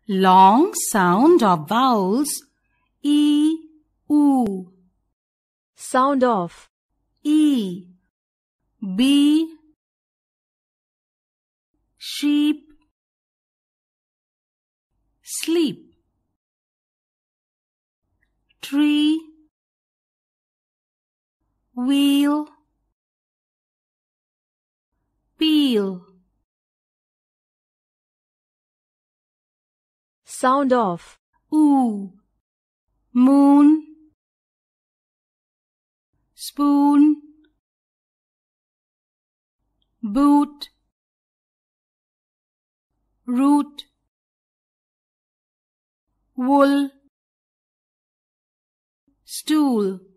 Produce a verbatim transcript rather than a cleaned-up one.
Long sound of vowels E, oo. Sound of E, B, sheep, sleep. Tree, wheel, peel. Sound of Oo, moon, spoon, boot, root, wool, stool.